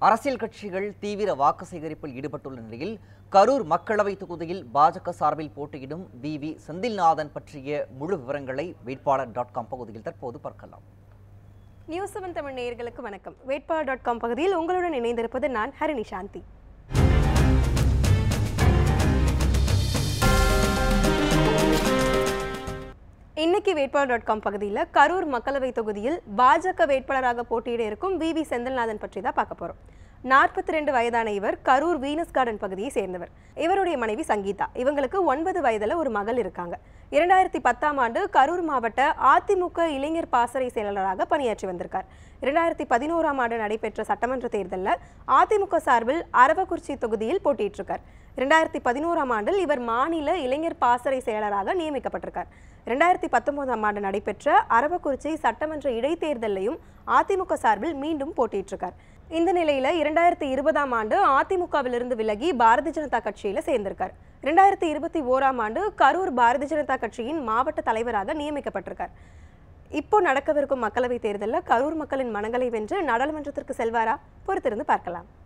அரசியல் கட்சிகள் தீவிர வாக்கு சேகரிப்பில் ஈடுபட்டுள்ள நிலையில் கரூர் மக்களவை தொகுதியில் பாஜக சார்பில் போட்டியிடும் வி செந்தில்நாதன் பற்றிய முழு விவரங்களை வேட்பாளர்.com பகுதியில் தற்போது பார்க்கலாம். நியூஸ் 7 தமிழ் நேயர்களுக்கு வணக்கம். வேட்பாளர்.com பகுதியில் உங்களுடன் இணைந்திருப்பது நான் ஹரிணி சாந்தி. இன்னைக்கு வேட்பாளர்.com பகுதியில் கரூர் மக்களவை தொகுதியில் பாஜக வேட்பாளராக போட்டியிட இருக்கும் வி செந்தில்நாதன் பற்றி தான் பார்க்க போறோம். 42 வயதான இவர் கரூர் வீனஸ் கார்டன் பகுதியை சேர்ந்தவர். இவருடைய மனைவி சங்கீதா. இவங்களுக்கு 9 வயதுல ஒரு மகள் இருக்காங்க. 2010ஆம் ஆண்டு கரூர் மாவட்ட அதிமுக இளைஞர் பாசறை செயலாளராக பணியாற்றி வந்திருக்கார். 2011ஆம் ஆண்டு நடைபெற்ற சட்டமன்ற தேர்தலில் அதிமுக சார்பில் அரவக்குறிச்சி தொகுதியில் போட்டியிட்டிருக்கார். 2011ஆம் ஆண்டில் இவர் மாநில இளைஞர் பாசறை செயலராக நியமிக்கப்பட்டிருக்கார். 2019ஆம் ஆண்டு நடைபெற்ற அரவக்குறிச்சி சட்டமன்ற இடைத்தேர்தலையும் அதிமுக சார்பில் மீண்டும் போட்டியிட்டிருக்கார். இந்த நிலையில 2020ஆம் ஆண்டு அதிமுகவிலிருந்து விலகி பாரதிய ஜனதா கட்சியில சேர்ந்திருக்கார். 2021ஆம் ஆண்டு கரூர் பாரதிய ஜனதா கட்சியின் மாவட்ட தலைவராக நியமிக்கப்பட்டிருக்கார். இப்போ நடக்கவிருக்கும் மக்களவை தேர்தலில் கரூர் மக்களின் மனங்களை வென்று நாடாளுமன்றத்திற்கு செல்வாரா? பொறுத்திருந்து பார்க்கலாம்.